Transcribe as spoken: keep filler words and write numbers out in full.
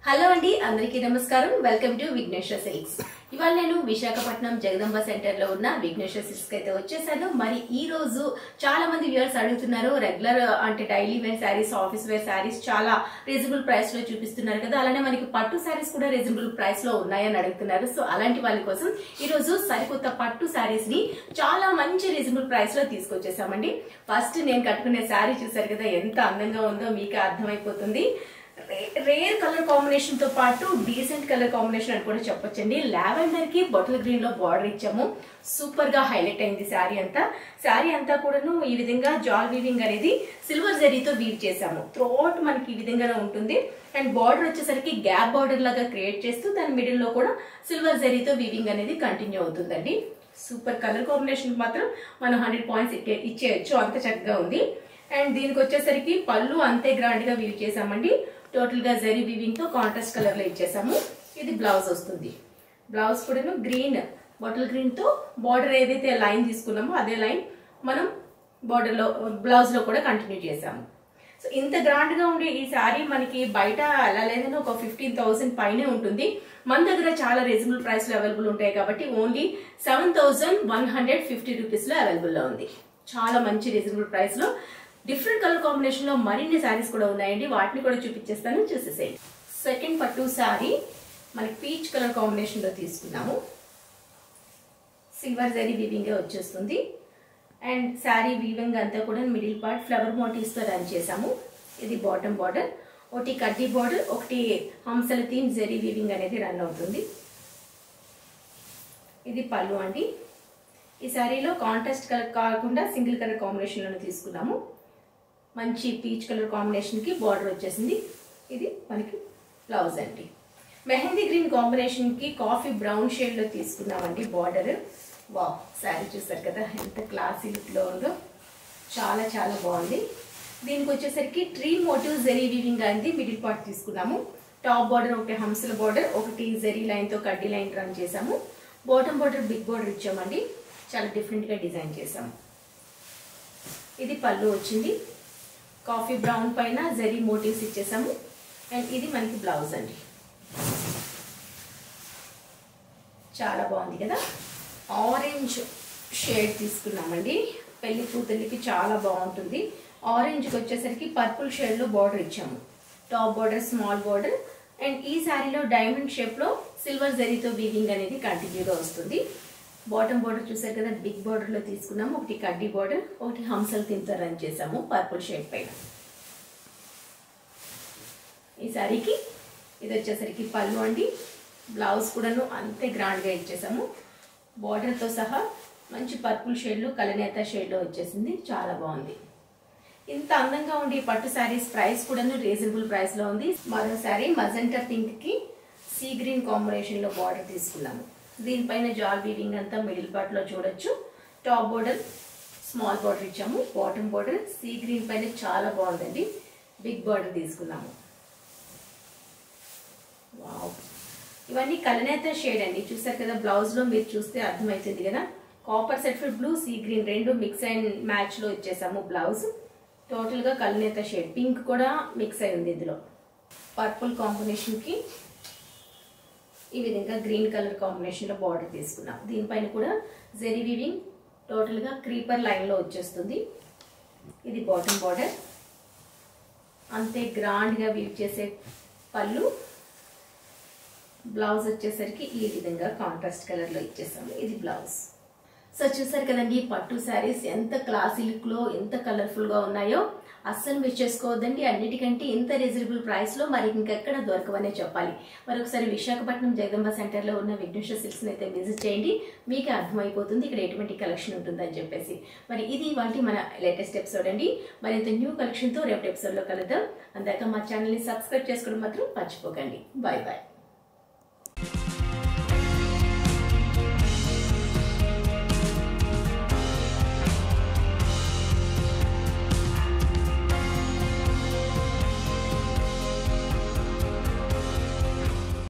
hello అండి అందరికీ నమస్కారం వెల్కమ్ టు విఘ్నేశ్వర సిల్క్స్ ఇవాళ నేను విశాఖపట్నం జగదంబ సెంటర్ లో ఉన్న విఘ్నేశ్వర సిల్క్స్ అయితే వచ్చేసాను మరి ఈ రోజు చాలా మంది వ్యూవర్స్ అడుగుతున్నారు రెగ్యులర్ అంటే daily wear saris office wear saris చాలా రీజనబుల్ ప్రైస్ లో చూపిస్తున్నారు కదా అలానే మనకి పట్టు శారీస్ కూడా రీజనబుల్ ప్రైస్ లో ఉన్నాయని అడుగుతున్నారు సో అలాంటి వాళ్ళ కోసం ఈ రోజు సరికొత్త పట్టు శారీస్ ని చాలా మంచి రీజనబుల్ ప్రైస్ లో తీసుకొచ్చేసామండి ఫస్ట్ నేను కట్టుకునే శారీ చూసారు కదా ఎంత అందంగా ఉందో మీకు అర్థమైపోతుంది రేర్ కలర్ కాంబినేషన్ తో పాటు డీసెంట్ కలర్ కాంబినేషన్ అని కూడా చెప్పొచ్చండి లావెండర్ కి బాటిల్ గ్రీన్ లో బార్డర్ ఇచ్చాము సూపర్ గా హైలైట్ అయింది శారీ అంతా శారీ అంతా కూడాను ఈ విధంగా జాల్ వీవింగ్ అనేది సిల్వర్ జరీతో వీవ్ చేసాము త్రోట్ మనకి ఈ విధంగానే ఉంటుంది అండ్ బార్డర్ వచ్చేసరికి గ్యాప్ బార్డర్ లాగా క్రియేట్ చేస్తూ దాని మిడిల్ లో కూడా సిల్వర్ జరీతో వీవింగ్ అనేది కంటిన్యూ అవుతుందండి సూపర్ కలర్ కాంబినేషన్ మాత్రం మనం హండ్రెడ్ పాయింట్స్ ఇచ్చేయచ్చు అంత చక్కగా ఉంది అండ్ దీనికి వచ్చేసరికి పళ్ళు అంతే గ్రాండ్ గా వీవ్ చేసామండి టోటల్ గా జరీ వీవింగ్ తో కాంట్రాస్ట్ కలర్ లో ఇచ్చేసాము ఇది బ్లౌజ్ వస్తుంది బ్లౌజ్ కూడా గ్రీన్ బాటిల్ గ్రీన్ తో బార్డర్ ఏదైతే లైన్ తీసుకున్నామో అదే లైన్ మనం బార్డర్ లో బ్లౌజ్ లో కూడా కంటిన్యూ చేసాము సో ఇంత గ్రాండ్ గా ఉండే ఈ శారీ మనకి బయట ఎలా లేదని ఒక ఫిఫ్టీన్ థౌసండ్ పైనే ఉంటుంది మన దగ్గర చాలా రీజనబుల్ ప్రైస్ లో అవైలబుల్ ఉంటాయి కాబట్టి only seven thousand one hundred fifty rupees లో అవైలబుల్ లో ఉంది చాలా మంచి రీజనబుల్ ప్రైస్ లో డిఫరెంట్ కలర్ కాంబినేషన్ లో మరిన్ని శారీస్ కూడా ఉన్నాయండి వాటిని కూడా చూపించేస్తాను చూసేసేయండి సెకండ్ పట్టు శారీ మనకి పీచ్ కలర్ కాంబినేషన్ లో తీసుకున్నాము సిల్వర్ జరీ వీవింగ్ వచ్చేస్తుంది అండ్ శారీ వీవింగ్ అంతా కూడా మిడిల్ పార్ట్ ఫ్లవర్ మోటివ్స్ తో రన్ చేసాము ఇది బాటమ్ బార్డర్ ఒకటి కడ్డీ బార్డర్ ఒకటి హంసల థీమ్ జరీ వీవింగ్ అనేది రన్ అవుతుంది ఇది పళ్ళు అండి ఈ శారీలో కాంట్రాస్ట్ కలర్ కాకుండా సింగిల్ కలర్ కాంబినేషన్ లోనే తీసుకున్నాము మంచి పీచ్ కలర్ కాంబినేషన్ కి బార్డర్ వచ్చేసింది ఇది మనకి బ్లౌజ్ అండి మెహందీ గ్రీన్ కాంబినేషన్ కి కాఫీ బ్రౌన్ షేడ్ లో తీసుకున్నామండి బార్డర్ వావ్ శారీ చూసారు కదా ఎంత క్లాసీ లుక్ లో ఉందో చాలా చాలా బాగుంది దీనికి వచ్చేసరికి ట్రీ మోటివ్ జరీ వీవింగ్ అనేది మిడిల్ పార్ట్ తీసుకున్నాము టాప్ బార్డర్ ఒకటి హంసల బార్డర్ ఒకటి జరీ లైన్ తో కడ్డీ లైన్ రన్ చేసాము బాటమ్ బార్డర్ బిగ్ బార్డర్ ఇచ్చామండి చాలా డిఫరెంట్ గా డిజైన్ చేసాము ఇది పళ్ళు వచ్చింది కాఫీ బ్రౌన్ పైన జరీ మోటివ్స్ ఇచ్చేసాము అండ్ ఇది మనకి బ్లౌజ్ అండి చాలా బాగుంది కదా ఆరెంజ్ షేడ్ తీసుకున్నామండి పెళ్లి కూతుర్లకి చాలా బాగుంటుంది ఆరెంజ్కి వచ్చేసరికి పర్పుల్ షేడ్ లో బార్డర్ ఇచ్చాము top border small border and ఈ శారీలో డైమండ్ షేప్ లో సిల్వర్ జరీతో వీవింగ్ అనేది కంటిన్యూగా వస్తుంది బాటమ్ బార్డర్ చూసారు కదా బిగ్ బార్డర్ లో తీసుకున్నాము ఒకటి కడ్డీ బార్డర్ ఒకటి హంసల్ తింతో రన్ చేసాము పర్పుల్ షేడ్ పైన ఈ శారీకి ఇది వచ్చేసరికి పళ్ళు అండి బ్లౌజ్ కూడాను అంతే గ్రాండ్ గా ఇచ్చేసాము బార్డర్ తో సహా మంచి పర్పుల్ షేడ్ లో కలనేత షేడ్ లో వచ్చేసింది చాలా బాగుంది ఇంత అందంగా ఉండే పట్టు శారీస్ ప్రైస్ కూడాను రీజనబుల్ ప్రైస్ లో ఉంది మరో శారీ మజెంటా పింక్ కి సీ గ్రీన్ కాంబినేషన్ లో బార్డర్ తీసుకున్నాము దీనిపైన జాల్ వీవింగ్ అంతా మిడిల్ పార్ట్ లో చూడొచ్చు టాప్ బోర్డర్ స్మాల్ బార్డర్ ఇచ్చాము బాటమ్ బోర్డర్ సీ గ్రీన్ పైన చాలా బాగుందండి బిగ్ బార్డర్ తీసుకున్నాము వావ్ ఇవన్నీ కలనేత షేడ్ అండి చూసారు కదా బ్లౌజ్ లో మీరు చూస్తే అర్థమవుతుంది కదా కాపర్ సెట్ఫిడ్ బ్లూ సీ గ్రీన్ రెండు మిక్స్ అండ్ మ్యాచ్ లో ఇచ్చేసాము బ్లౌజ్ టోటల్ గా కలనేత షేడ్ పింక్ కూడా మిక్స్ అయి ఉంది ఇందులో పర్పుల్ కాంబినేషన్ కి ఈ విధంగా గ్రీన్ కలర్ కాంబినేషన్ లో బార్డర్ తీసుకున్నాం దీనిపైన కూడా జరీ వీవింగ్ టోటల్ గా క్రీపర్ లైన్ లో వచ్చేస్తుంది ఇది బాటమ్ బార్డర్ అంతే గ్రాండ్ గా వీవ్ చేసే పళ్ళు బ్లౌజ్ వచ్చేసరికి ఈ విధంగా కాంట్రాస్ట్ కలర్ లో ఇచ్చేసాము ఇది బ్లౌజ్ సో చూసారు కదండి పట్టు శారీస్ ఎంత క్లాసీ లుక్ లో ఎంత కలర్ఫుల్ గా ఉన్నాయో అస్సలు మిస్ చేసుకోవద్దండి అన్నిటికంటే ఇంత రీజనబుల్ ప్రైస్ లో మరి ఇంకెక్కడ దొరకవనే చెప్పాలి మరొకసారి విశాఖపట్నం జగదంబ సెంటర్ లో ఉన్న విఘ్నేశ్వర సిల్క్స్ అయితే విజిట్ చేయండి మీకు అర్థమైపోతుంది ఇక్కడ ఎటువంటి కలెక్షన్ ఉంటుందని చెప్పేసి మరి ఇది ఇవాళ మన లేటెస్ట్ ఎపిసోడ్ అండి మరింత న్యూ కలెక్షన్ తో రేపటి ఎపిసోడ్ లో కలుద్దాం అందాక మా ఛానల్ ని సబ్స్క్రైబ్ చేసుకోవడం మాత్రం మర్చిపోకండి బాయ్ బాయ్